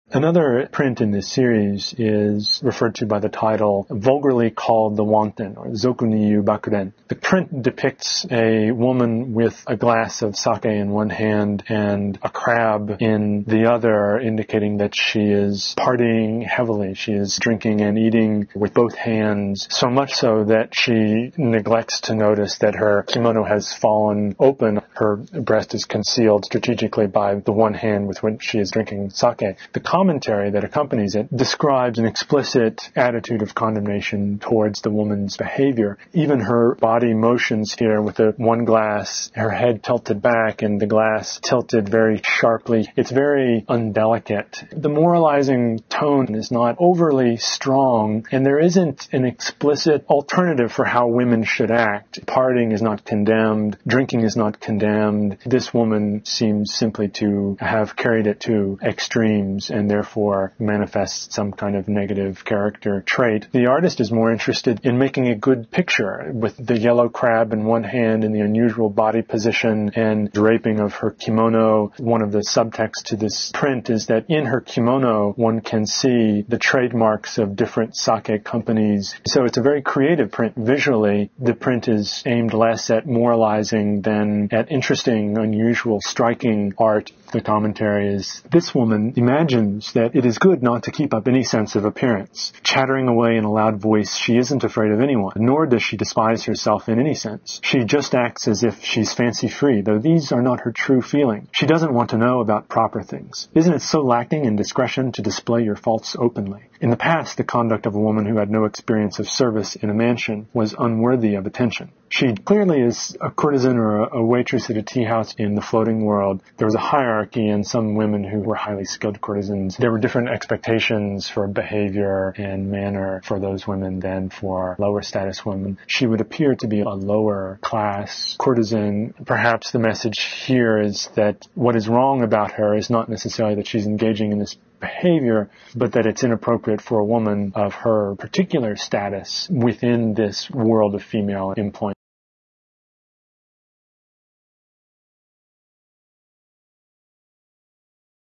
Another print in this series is referred to by the title Vulgarly Called the Wanton, or Zoku ni yu Bakuden. The print depicts a woman with a glass of sake in one hand and a crab in the other, indicating that she is partying heavily. She is drinking and eating with both hands, so much so that she neglects to notice that her kimono has fallen open. Her breast is concealed strategically by the one hand with which she is drinking sake. The commentary that accompanies it describes an explicit attitude of condemnation towards the woman's behavior. Even her body motions here with the one glass, her head tilted back and the glass tilted very sharply. It's very undelicate. The moralizing tone is not overly strong, and there isn't an explicit alternative for how women should act. Partying is not condemned. Drinking is not condemned. This woman seems simply to have carried it to extremes and therefore manifests some kind of negative character trait. The artist is more interested in making a good picture with the yellow crab in one hand and the unusual body position and draping of her kimono. One of the subtexts to this print is that in her kimono one can see the trademarks of different sake companies. So it's a very creative print visually. The print is aimed less at moralizing than at interesting, unusual, striking art. The commentary is, this woman imagines that it is good not to keep up any sense of appearance. Chattering away in a loud voice, she isn't afraid of anyone, nor does she despise herself in any sense. She just acts as if she's fancy-free, though these are not her true feelings. She doesn't want to know about proper things. Isn't it so lacking in discretion to display your faults openly? In the past, the conduct of a woman who had no experience of service in a mansion was unworthy of attention. She clearly is a courtesan or a waitress at a tea house in the floating world. There was a hierarchy, and some women who were highly skilled courtesans. There were different expectations for behavior and manner for those women than for lower status women. She would appear to be a lower class courtesan. Perhaps the message here is that what is wrong about her is not necessarily that she's engaging in this behavior, but that it's inappropriate for a woman of her particular status within this world of female employment.